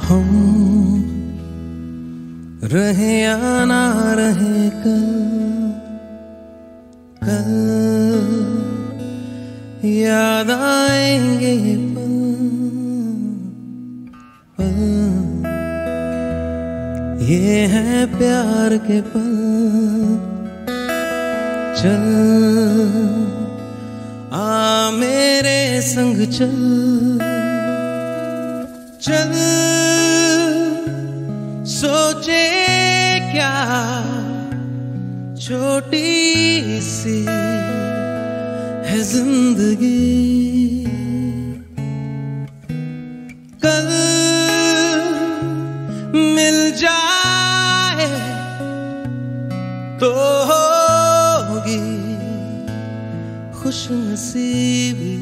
हम रहे या ना रहे कल, कल याद आएंगे ये पल, पल ये है प्यार के पल। चल आ मेरे संग चल, चल सोचे क्या छोटी सी है जिंदगी। कल मिल जाए तो होगी खुश नसीबी।